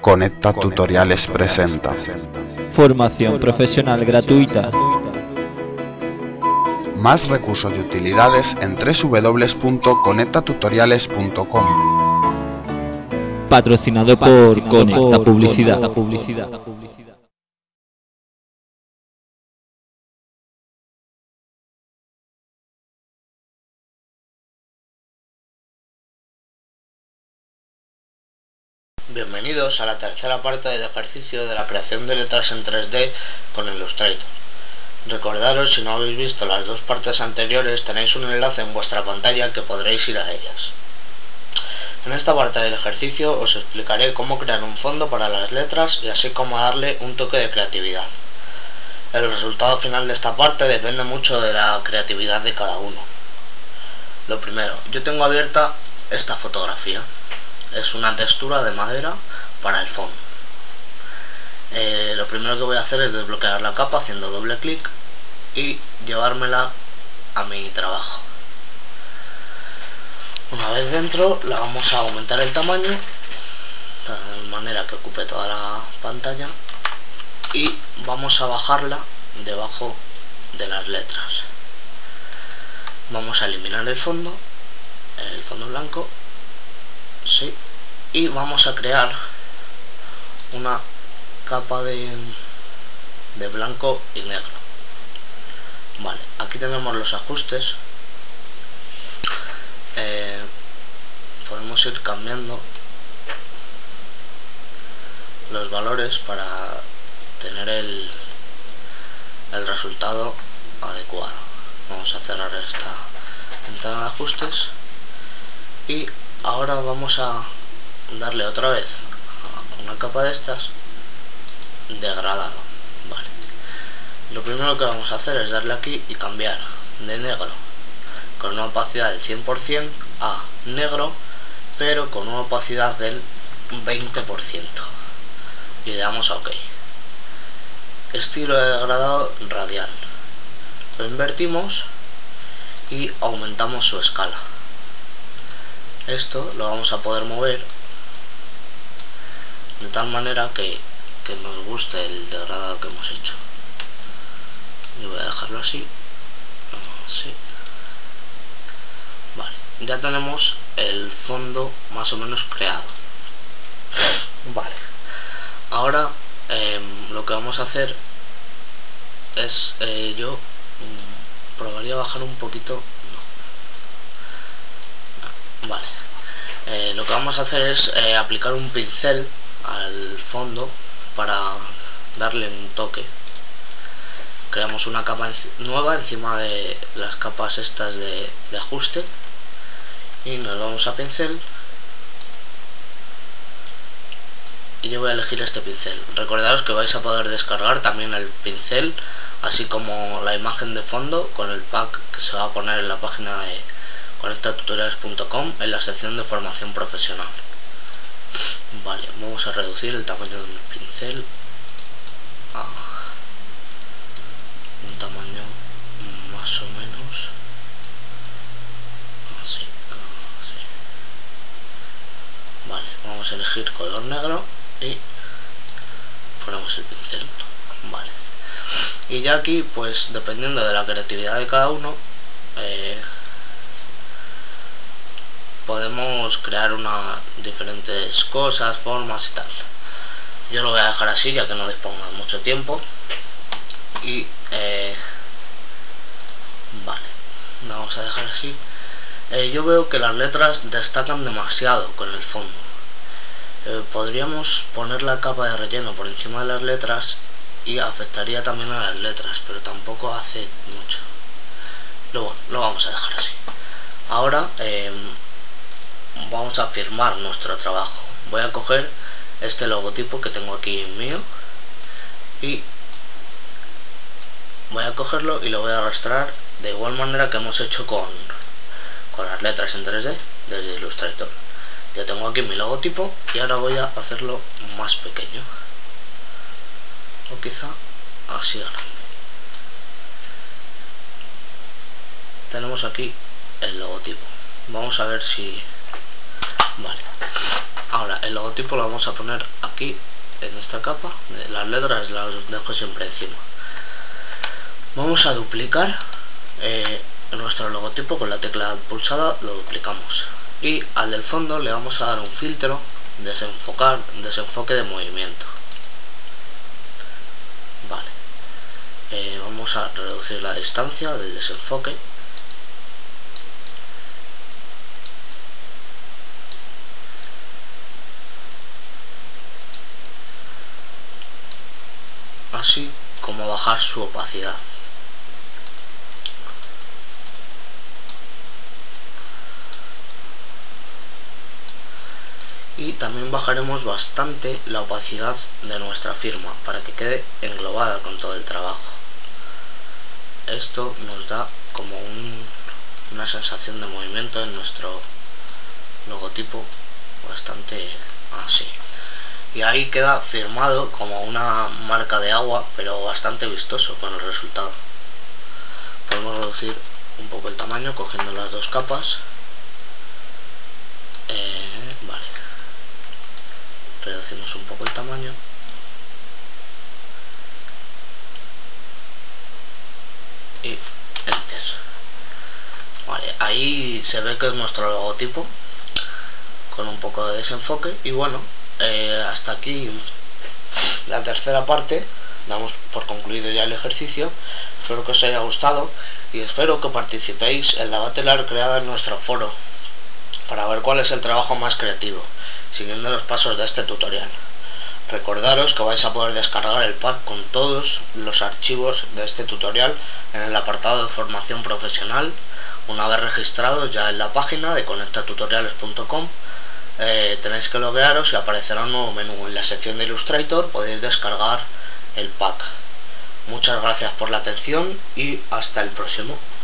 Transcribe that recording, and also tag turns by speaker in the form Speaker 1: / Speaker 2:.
Speaker 1: Conecta Tutoriales presenta
Speaker 2: Formación profesional gratuita.
Speaker 1: Más recursos y utilidades en www.conectatutoriales.com.
Speaker 2: Patrocinado por Conecta Publicidad.
Speaker 3: Bienvenidos a la tercera parte del ejercicio de la creación de letras en 3D con Illustrator. Recordaros, si no habéis visto las dos partes anteriores, tenéis un enlace en vuestra pantalla que podréis ir a ellas. En esta parte del ejercicio os explicaré cómo crear un fondo para las letras y así cómo darle un toque de creatividad. El resultado final de esta parte depende mucho de la creatividad de cada uno. Lo primero, yo tengo abierta esta fotografía. Es una textura de madera para el fondo. Lo primero que voy a hacer es desbloquear la capa haciendo doble clic y llevármela a mi trabajo. Una vez dentro, la vamos a aumentar el tamaño de manera que ocupe toda la pantalla y vamos a bajarla debajo de las letras. Vamos a eliminar el fondo blanco. Sí, y vamos a crear una capa de blanco y negro. Vale, aquí tenemos los ajustes. Podemos ir cambiando los valores para tener el resultado adecuado. Vamos a cerrar esta ventana de ajustes y ahora vamos a darle otra vez a una capa de estas degradado. Vale. Lo primero que vamos a hacer es darle aquí y cambiar de negro con una opacidad del 100% a negro pero con una opacidad del 20% y le damos a OK. Estilo de degradado radial. Lo invertimos y aumentamos su escala. Esto lo vamos a poder mover de tal manera que nos guste el degradado que hemos hecho. Yo voy a dejarlo así. Así. Vale, ya tenemos el fondo más o menos creado. Vale, ahora lo que vamos a hacer es yo probaría bajar un poquito. Vale, lo que vamos a hacer es aplicar un pincel al fondo para darle un toque. Creamos una capa nueva encima de las capas estas de ajuste y nos vamos a pincel y yo voy a elegir este pincel. Recordaros que vais a poder descargar también el pincel así como la imagen de fondo con el pack que se va a poner en la página de conectatutoriales.com en la sección de formación profesional. Vale, vamos a reducir el tamaño del pincel a un tamaño más o menos así, así. Vale, vamos a elegir color negro y ponemos el pincel. Vale, y ya aquí pues dependiendo de la creatividad de cada uno podemos crear diferentes cosas, formas y tal. Yo lo voy a dejar así ya que no dispongo de mucho tiempo y vale, lo vamos a dejar así. Yo veo que las letras destacan demasiado con el fondo. Podríamos poner la capa de relleno por encima de las letras y afectaría también a las letras, pero tampoco hace mucho. Luego lo vamos a dejar así. Ahora vamos a firmar nuestro trabajo. Voy a coger este logotipo que tengo aquí mío y voy a cogerlo y lo voy a arrastrar de igual manera que hemos hecho con las letras en 3D desde Illustrator. Ya tengo aquí mi logotipo y ahora voy a hacerlo más pequeño o quizá así grande. Tenemos aquí el logotipo. Vamos a ver si... Vale, Ahora el logotipo lo vamos a poner aquí en esta capa. Las letras las dejo siempre encima. Vamos a duplicar nuestro logotipo con la tecla pulsada, lo duplicamos. Y al del fondo le vamos a dar un filtro, desenfoque de movimiento. Vale. Vamos a reducir la distancia del desenfoque. Así como bajar su opacidad. Y también bajaremos bastante la opacidad de nuestra firma para que quede englobada con todo el trabajo. Esto nos da como una sensación de movimiento en nuestro logotipo bastante así. Y ahí queda firmado como una marca de agua, pero bastante vistoso con el resultado. Podemos reducir un poco el tamaño cogiendo las dos capas. Vale. Reducimos un poco el tamaño. Y enter. Vale, ahí se ve que es nuestro logotipo con un poco de desenfoque. Y bueno, hasta aquí la tercera parte. Damos por concluido ya el ejercicio. Espero que os haya gustado y espero que participéis en la Battle creada en nuestro foro para ver cuál es el trabajo más creativo, siguiendo los pasos de este tutorial. Recordaros que vais a poder descargar el pack con todos los archivos de este tutorial en el apartado de formación profesional, una vez registrados ya en la página de conectatutoriales.com. Tenéis que loguearos y aparecerá un nuevo menú. En la sección de Illustrator podéis descargar el pack. Muchas gracias por la atención y hasta el próximo.